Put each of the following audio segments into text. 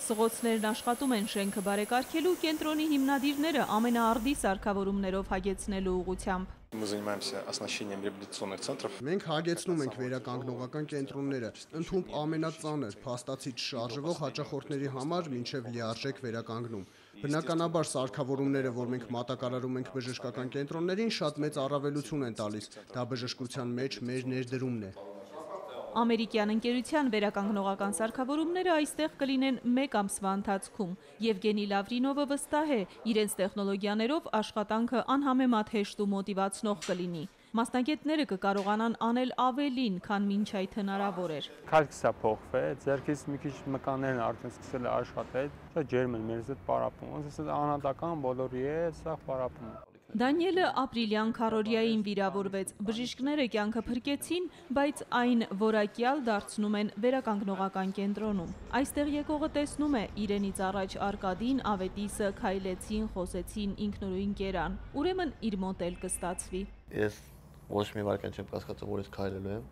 Սղոցներն աշխատում են շենքը բարեկարգելու, կենտրոնի հիմնադիրները ամենաարդի սարքավորումներով հագեցնելու ուղղությամբ։ Мы занимаемся оснащением реабилитационных центров. Մենք հագեցնում ենք վերականգնողական կենտրոնները, ընդհանուր ամենածանր, փաստացից շարժվող հաճախորդների համար մինչև լիարժեք վերականգնում։ Բնականաբար սարքավորումները, որ մենք մատակարարում ենք բժշկական կենտրոններին, շատ մեծ առավելություն են տալիս։ Դա բժշկության մեջ մեր ներդրումն է։ Ամերիկյան ընկերության վերականգնողական սարքավորումները այստեղ կլինեն 1 ամսվա ընթացքում։ Եվգենի Լավրինովը վստահ է, իրենց տեխնոլոգիաներով աշխատանքը անհամեմատ հեշտ ու մոտիվացնող կլինի։ Մասնագետները կկարողանան անել ավելին, քան մինչ այդ հնարավոր էր։ Քալքսա փոխվել, ձեռքից մի քիչ մկաններն արդեն սկսել է աշխատել, շատ ջերմ են, մեզ հետ պարապում։ Ոնց է անհատական բոլորի է, սա պարապում։ Դանիելը ապրիլյան քարորիային վիրավորվեց, բժիշկները կյանքը փրկեցին, բայց այն որակյալ դարձնում են վերականգնողական կենտրոնում։ Այստեղ եկողը տեսնում է իրենից առաջ Արկադին, Ավետիսը, քայլեցին, խոսեցին, ինքնուրույն կերան, ուրեմն իր մոտ էլ կստացվի։ Ես ոչ մի վարքան չեմ կասկածում, որ ես քայլելու եմ։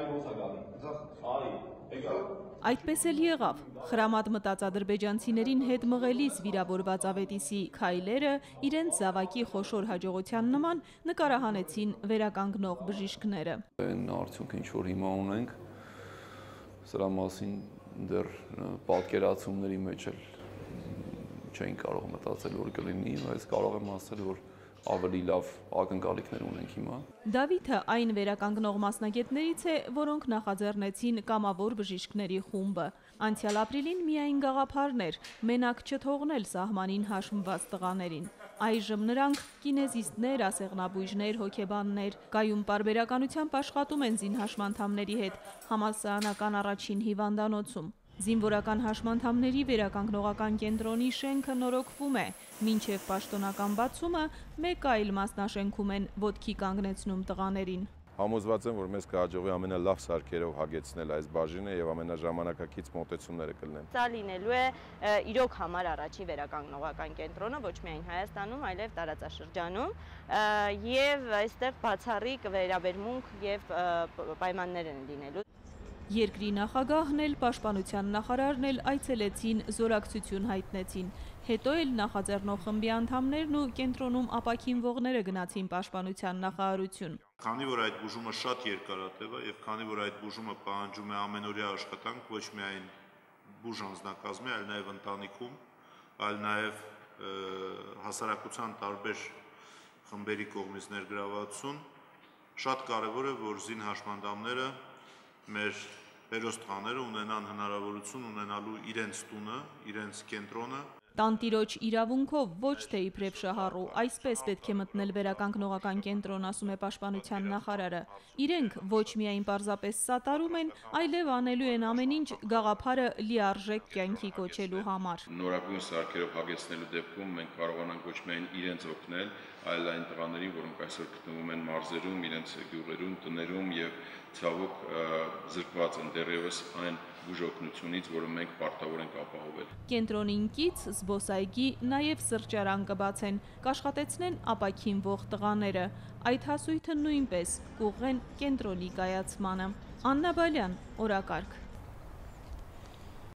Այդպես էլ եղավ։ Խրամատ մտած ադրբեջանցիներին հետ մղելիս վիրավորված Ավետիսի քայլերը իրենց զավակի խոշոր հաջողության նման նկարահանեցին վերականգնող բժիշկները։ Այն արդյունքը ինչ որ հիմա ունենք, սրա մասին դեռ պատկերացումների մեջ էլ չէին կարող մտածել, որ կլինի, բայց կարող եմ ասել, որ ավելի լավ ակնկալիքներ ունենք հիմա։ Դավիթը այն վերականգնող մասնագետներից է, որոնք նախաձեռնեցին կամավոր բժիշկների խումբը։ Անցյալ ապրիլին միայն գաղափարն էր մենակ չթողնել սահմանին հաշմված տղաներին։ Այժմ նրանք կինեզիստներ, ասեղնաբույժներ, հոգեբաններ, կայուն պարբերականությամբ աշխատում են զինհաշմանդամների հետ համալսարանական առաջին հիվանդանոցում։ Զինվորական հաշմանդամների վերականգնողական կենտրոնի շենքը նորոգվում է, մինչև պաշտոնական բացումը մեկ այլ մասնաշենքում են ոտքի կանգնեցնում տղաներին։ Համոզված եմ, որ մեզ կհաջողվի ամենալավ սարքերով հագեցնել այս բաժինը եւ ամենաժամանակակից մոտեցումները կլինեն։ Սա լինելու է իրոք համար առաջի վերականգնողական կենտրոնը ոչ միայն Հայաստանում, այլև տարածաշրջանում, եւ այստեղ բացառիկ վերաբերմունք եւ պայմաններ են լինելու։ Երկրի նախագահն էլ, պաշտպանության նախարարն էլ այցելեցին, զորակցություն հայտնեցին։ Հետո էլ նախաձեռնող խմբի անդամներն ու կենտրոնում ապաքինվողները գնացին պաշտպանության նախարարություն։ Քանի որ այդ բուժումը շատ երկարատև է եւ քանի որ այդ բուժումը պահանջում է ամենօրյա աշխատանք, ոչ միայն բուժ անձնակազմի, այլ նաեւ ընտանիքում, այլ նաեւ հասարակության տարբեր խմբերի կողմից ներգրավվածություն, շատ կարեւոր է, որ զինհաշմանդամները մեր հերոստղաները ունենան հնարավորություն ունենալու իրենց տունը, իրենց կենտրոնը։ Տանտիրոջ իրավունքով ոչ թե իբրև շահառու, այսպես պետք է մտնել վերականգնողական կենտրոն, ասում է պաշտպանության նախարարը։ Իրենք ոչ միայն պարզապես սատարում են, այլև անելու են ամեն ինչ գաղափարը լիարժեք կյանքի կոչելու համար։ Նորագույն սարքերով հագեցնելու դեպքում մենք կարողանանք ոչ միայն իրենց օգնել, այլ այն տղաներին, որոնք այսօր գտնվում են մարզերում, իրենց գյուղերում, տներում եւ ցավոք զրկված են դեռևս այն բուժօգնությունից, որը մենք պարտավոր ենք ապահովել։ Կենտրոնին կից, զբոսայգի, նաև սրճարան կբացեն, կաշխատեցնեն ապաքինվող տղաները։ Այդ հասույթը նույնպես կուղղեն կենտրոնի կայացմանը։ Աննա Բալյան, օրակարգ։